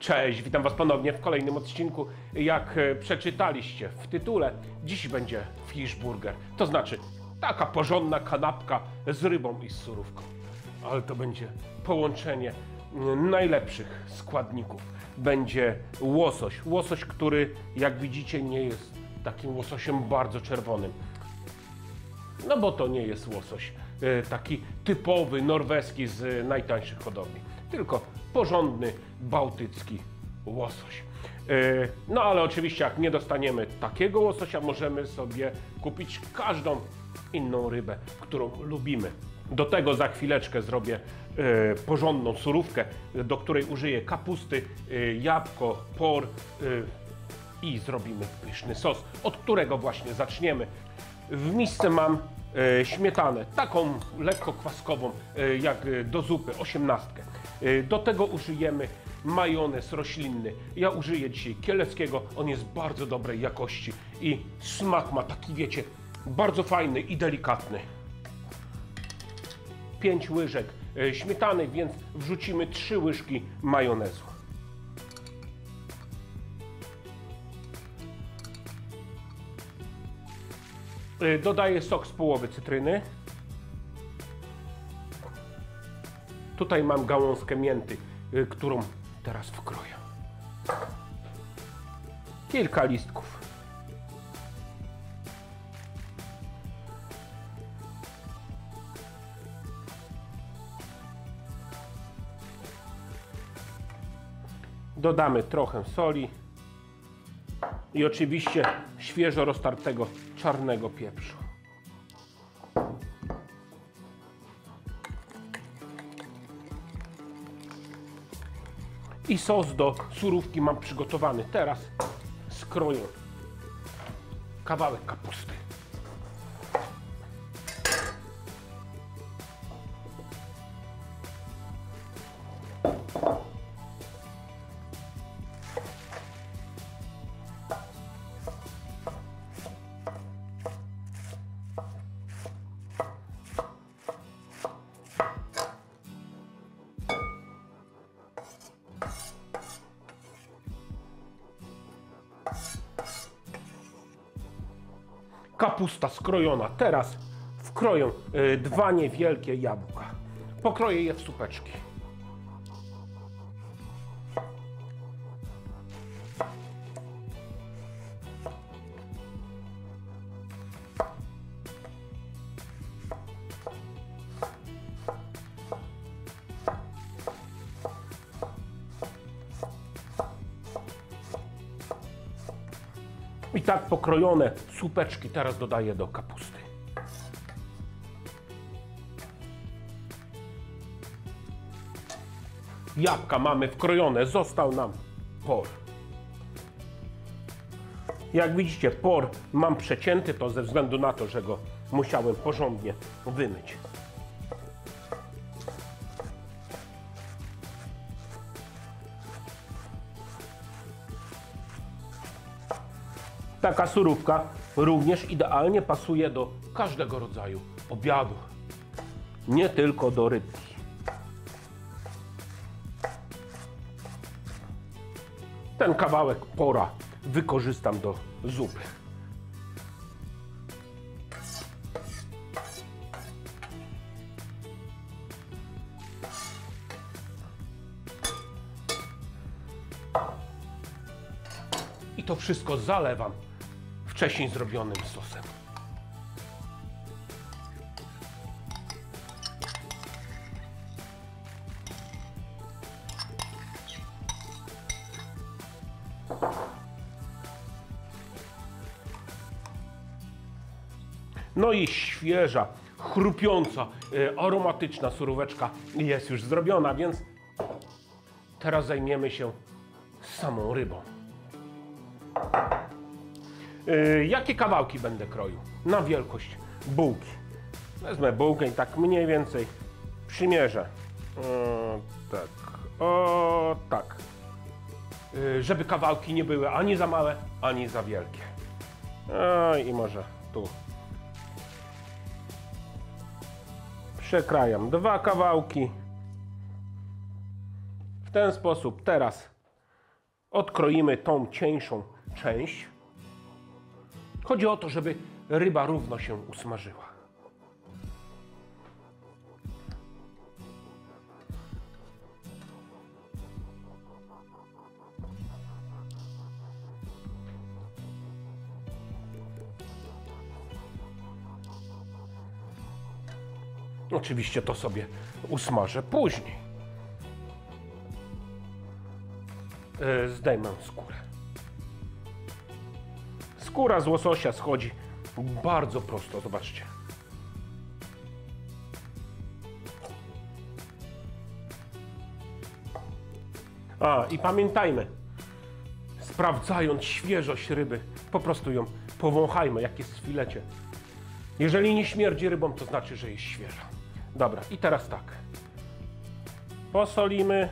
Cześć, witam Was ponownie w kolejnym odcinku. Jak przeczytaliście w tytule, dziś będzie fish burger. To znaczy taka porządna kanapka z rybą i z surówką. Ale to będzie połączenie najlepszych składników. Będzie łosoś. Łosoś, który jak widzicie nie jest takim łososiem bardzo czerwonym. No bo to nie jest łosoś taki typowy, norweski z najtańszych hodowli. Tylko porządny, bałtycki łosoś. No ale oczywiście jak nie dostaniemy takiego łososia, możemy sobie kupić każdą inną rybę, którą lubimy. Do tego za chwileczkę zrobię porządną surówkę, do której użyję kapusty, jabłko, por i zrobimy pyszny sos, od którego właśnie zaczniemy. W misce mam śmietanę, taką lekko kwaskową, jak do zupy, 18. Do tego użyjemy majonez roślinny. Ja użyję dzisiaj kieleckiego, on jest bardzo dobrej jakości i smak ma taki, wiecie, bardzo fajny i delikatny. 5 łyżek śmietany, więc wrzucimy 3 łyżki majonezu. Dodaję sok z połowy cytryny. Tutaj mam gałązkę mięty, którą teraz wkroję. Kilka listków. Dodamy trochę soli i oczywiście świeżo roztartego czarnego pieprzu. I sos do surówki mam przygotowany. Teraz skroję kawałek kapusty. Kapusta skrojona. Teraz wkroję 2 niewielkie jabłka. Pokroję je w słupeczki. I tak pokrojone słupeczki teraz dodaję do kapusty. Jabłka mamy wkrojone, został nam por. Jak widzicie, por mam przecięty, to ze względu na to, że go musiałem porządnie wymyć. Taka surówka również idealnie pasuje do każdego rodzaju obiadu, nie tylko do rybki. Ten kawałek pora wykorzystam do zupy. I to wszystko zalewam wcześniej zrobionym sosem. No i świeża, chrupiąca, aromatyczna suróweczka jest już zrobiona, więc teraz zajmiemy się samą rybą. Jakie kawałki będę kroił? Na wielkość bułki. Wezmę bułkę i tak mniej więcej przymierzę. Tak. O, tak. Żeby kawałki nie były ani za małe, ani za wielkie. I może tu. Przekrajam 2 kawałki. W ten sposób teraz Odkroimy tą cieńszą część. Chodzi o to, żeby ryba równo się usmażyła. Oczywiście to sobie usmażę później. Zdejmę skórę. Skóra z łososia schodzi bardzo prosto, zobaczcie. I pamiętajmy, sprawdzając świeżość ryby, po prostu ją powąchajmy, jak jest w filecie. Jeżeli nie śmierdzi rybą, to znaczy, że jest świeża. Dobra, i teraz tak. Posolimy.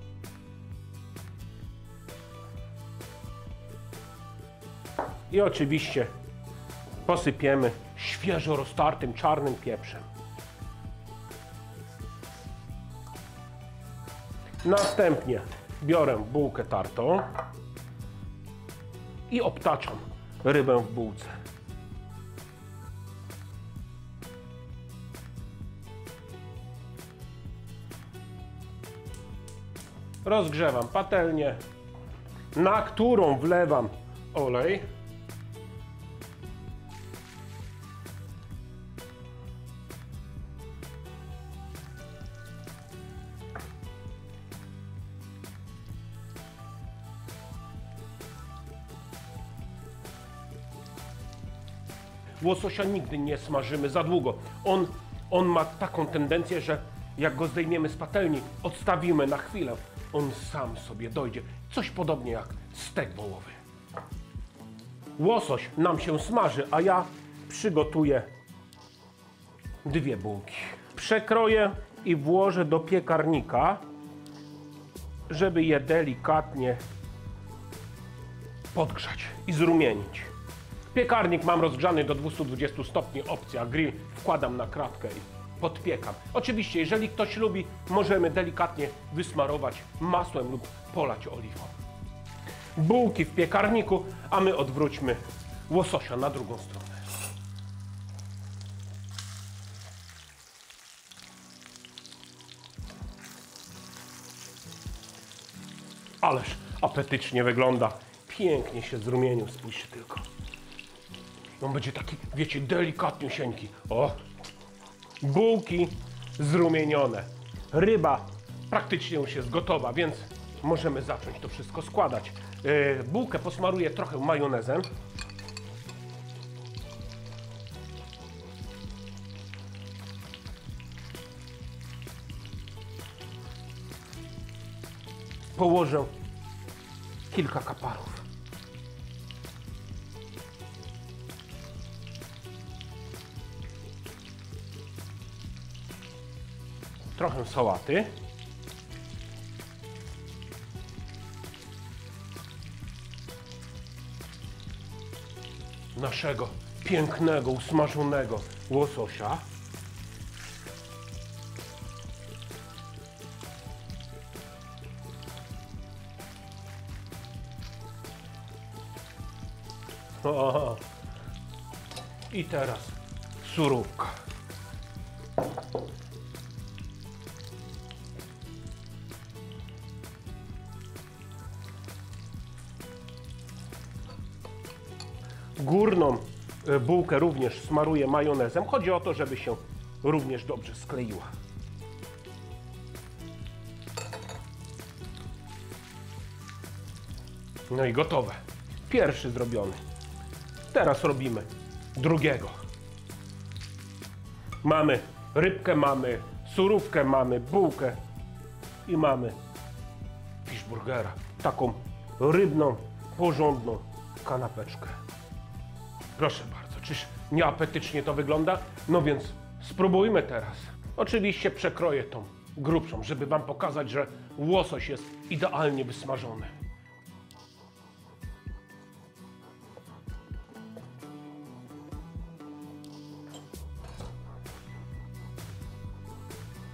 I oczywiście posypiemy świeżo roztartym czarnym pieprzem. Następnie biorę bułkę tartą i obtaczam rybę w bułce. Rozgrzewam patelnię, na którą wlewam olej. Łososia nigdy nie smażymy za długo. On ma taką tendencję, że jak go zdejmiemy z patelni, odstawimy na chwilę, on sam sobie dojdzie. Coś podobnie jak stek wołowy. Łosoś nam się smaży, a ja przygotuję dwie bułki. Przekroję i włożę do piekarnika, żeby je delikatnie podgrzać i zrumienić. Piekarnik mam rozgrzany do 220 stopni, opcja grill. Wkładam na kratkę i podpiekam. Oczywiście, jeżeli ktoś lubi, możemy delikatnie wysmarować masłem lub polać oliwą. Bułki w piekarniku, a my odwróćmy łososia na drugą stronę. Ależ apetycznie wygląda. Pięknie się zrumienił, spójrzcie tylko. On będzie taki, wiecie, delikatniusieńki. O! Bułki zrumienione. Ryba praktycznie już jest gotowa, więc możemy zacząć to wszystko składać. Bułkę posmaruję trochę majonezem. Położę kilka kaparów. Trochę sałaty. Naszego pięknego, usmażonego łososia. O, i teraz surówka. Górną bułkę również smaruję majonezem. Chodzi o to, żeby się również dobrze skleiła. No i gotowe. Pierwszy zrobiony. Teraz robimy drugiego. Mamy rybkę, mamy surówkę, mamy bułkę i mamy fishburgera. Taką rybną, porządną kanapeczkę. Proszę bardzo, czyż nieapetycznie to wygląda? No więc spróbujmy teraz. Oczywiście przekroję tą grubszą, żeby wam pokazać, że łosoś jest idealnie wysmażony.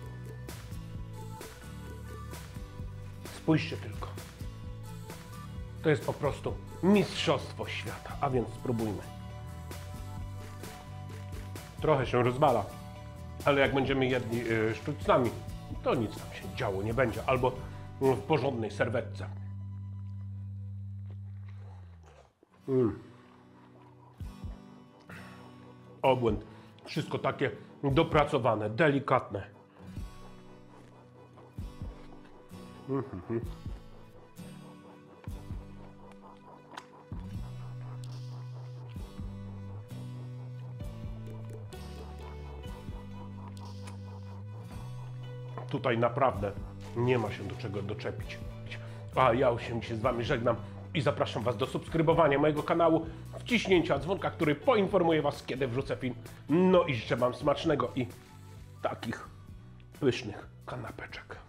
Spójrzcie tylko. To jest po prostu mistrzostwo świata, a więc spróbujmy. Trochę się rozwala, ale jak będziemy jedli sztućcami, to nic tam się działo nie będzie, albo w porządnej serwetce. Obłęd. Wszystko takie dopracowane, delikatne. Tutaj naprawdę nie ma się do czego doczepić. A ja się dzisiaj z wami żegnam i zapraszam was do subskrybowania mojego kanału, wciśnięcia dzwonka, który poinformuje was, kiedy wrzucę film. No i życzę wam smacznego i takich pysznych kanapeczek.